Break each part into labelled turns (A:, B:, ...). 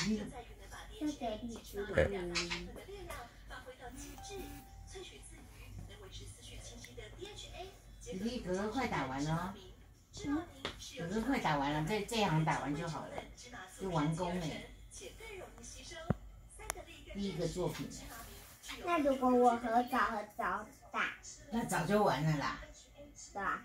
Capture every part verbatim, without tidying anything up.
A: 三得利芝麻明。
B: 弟弟，哥哥快打完了哦。嗯，哥哥快打完了，这这一行打完就好了，就完工了。第一个作品。
A: 那如果我很早很早打，
B: 那早就完了啦。
A: 对吧？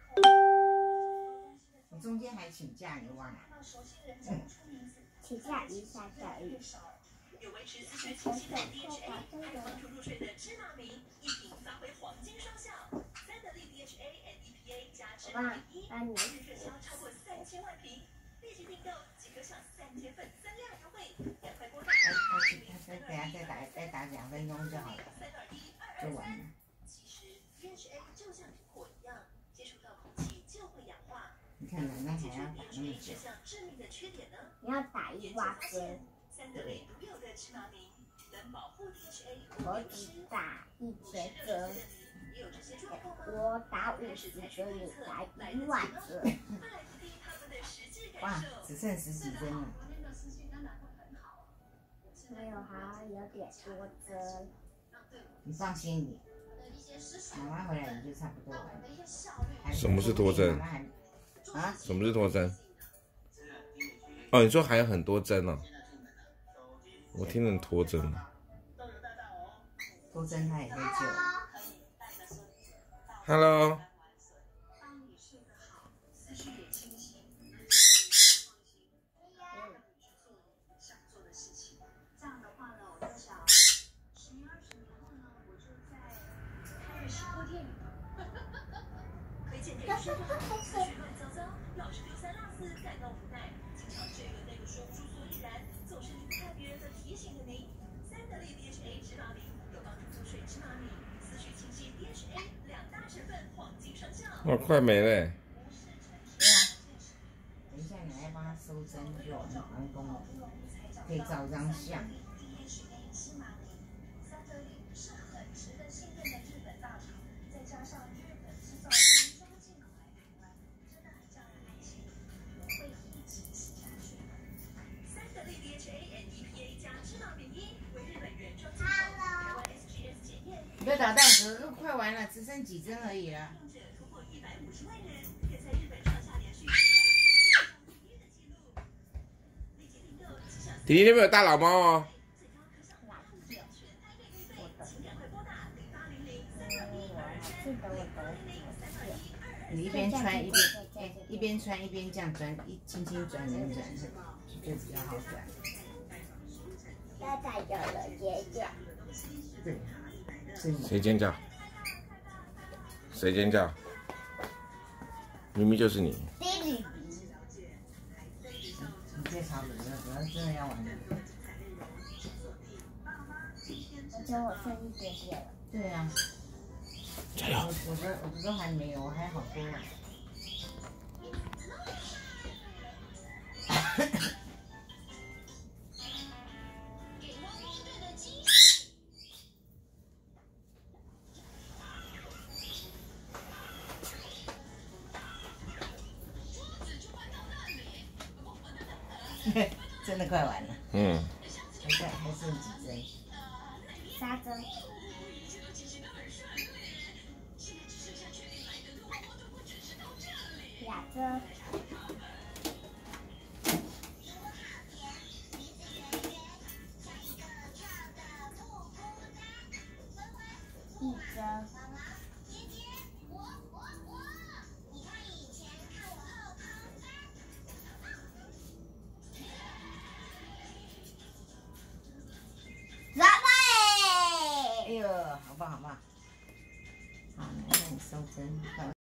B: 我中间还请假，你忘了？嗯。
A: 请假一下下雨。有维持思绪清晰的 D H A， 还有帮助入睡的芝麻明，一品发挥黄金双效。三得利 D H A and E P A 加芝麻明一，每日热销超过三千万瓶，立即订购即可享三千份增量优惠，赶快拨打。
B: 再等下再打再打两分钟就好了，就完了。
A: 其实 D H A 就像苹果一样，接触到空气就会氧化。
B: 你看奶奶还要打那么久。
A: 你要打一瓦针。我只打一千针，我打五十针，你打一万针。
B: 哇，只剩十几针了。
A: 没有，还有点多针。
B: 你放心点，妈妈回来你就差不多完了。
C: 什么是多针？
B: 啊？
C: 什么是多针？哦，你说还有很多针哦。我听成脱针了。
B: 脱针他也会救。
C: Hello。哇，快没了。对啊，
B: 等一下奶奶帮他收针就完工了，可以照张相。不要捣蛋，哥哥快完了，只剩几针而已了。
C: 弟弟那边有大老猫哦。
B: 你一边穿一边，哎，一边穿一边这样转，一轻轻转转转，就比较好转。
A: 现在有人尖叫。
B: 对。
C: 谁尖叫？谁尖叫？明明就是你。
B: 你别吵了，我真的要完了。
A: 我觉得我剩一点点了。
B: 对啊。
C: 加油！
B: 我我的我的都还没有，我还好多啊。真的快完了。
C: 嗯。
B: 还剩还剩几针？
A: 三针。两针。一针。
B: 哎呦，好棒好棒！好，来让你收针。